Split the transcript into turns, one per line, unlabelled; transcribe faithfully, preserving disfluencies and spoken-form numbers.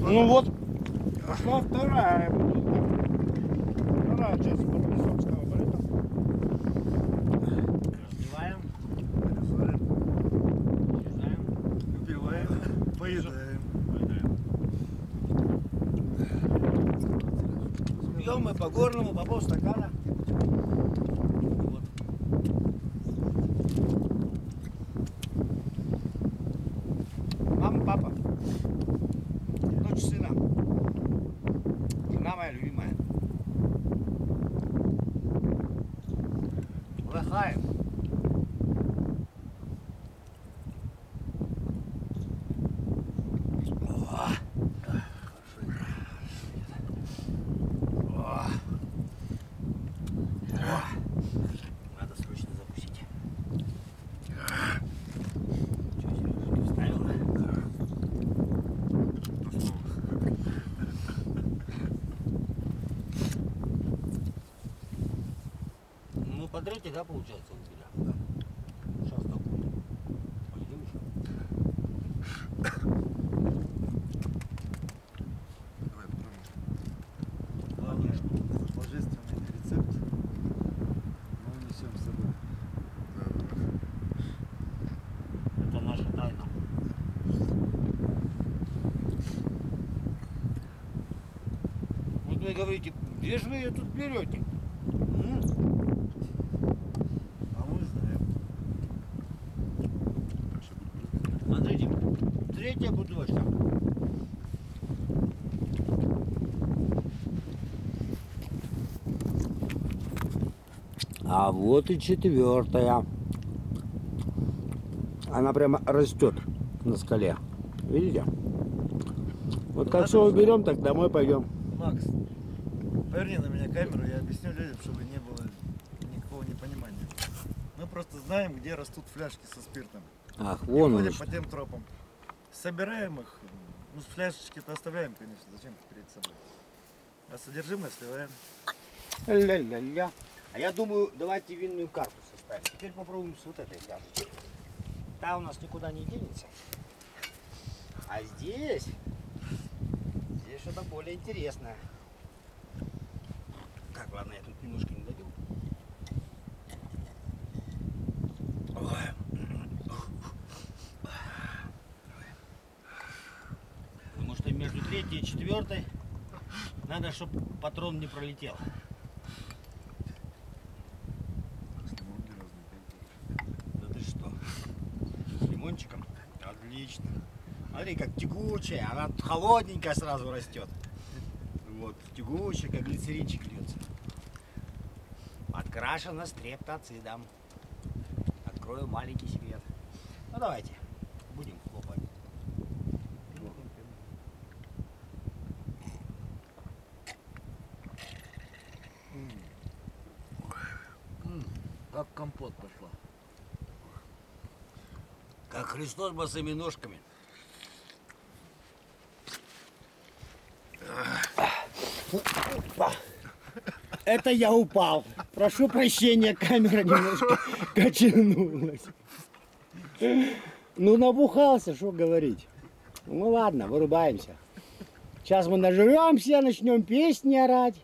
Ну вот, пошла вторая бутылка. Вторая часть барлисовского балета. Разливаем. Разливаем.
Выпиваем. Поедаем.
Пьем мы по горному, по полстакана. Вот. Мама, папа, дочь сына, жена моя любимая. Лыхаем. Надо срочно запустить. Что, Сережа, вставила? Ну, по третьей, да, получается, убили? Да. Сейчас так будет. Пойдем еще.
Давай попробуем.
Главное, что
Это божественный рецепт. Мы унесем с собой.
это наша тайна. Вот вы говорите, где же вы ее тут берете? М?
А мы знаем.
Смотрите, третья бутылочка. А вот и четвертая. Она прямо растет на скале. Видите? Вот как все уберем, так домой пойдем.
Макс, поверни на меня камеру, я объясню людям, чтобы не было никакого непонимания. Мы просто знаем, где растут фляжки со спиртом.
Ах,
И
вон он
ходим
что.
по тем тропам. Собираем их, ну фляжечки-то оставляем, конечно, зачем их перед собой. А содержимое сливаем.
Ля-ля-ля. А я думаю, давайте винную карту составим. Теперь попробуем с вот этой фляжечкой. Та у нас никуда не денется. А здесь, здесь что-то более интересное. Так, ладно, я тут немножко не добил. Потому что между третьей и четвертой надо, чтобы патрон не пролетел. Да ты что? С лимончиком? Отлично. Смотри, как тягучая, она холодненькая сразу растет. Вот, тягучая, как глицеринчик льется. Подкрашена стрептоцидом. Открою маленький секрет. Ну давайте, будем хлопать.
Как компот пошла.
Как Христос босыми ножками. Это я упал. Прошу прощения, камера немножко качнулась. Ну набухался, что говорить. Ну ладно, вырубаемся. Сейчас мы нажремся, начнем песни орать.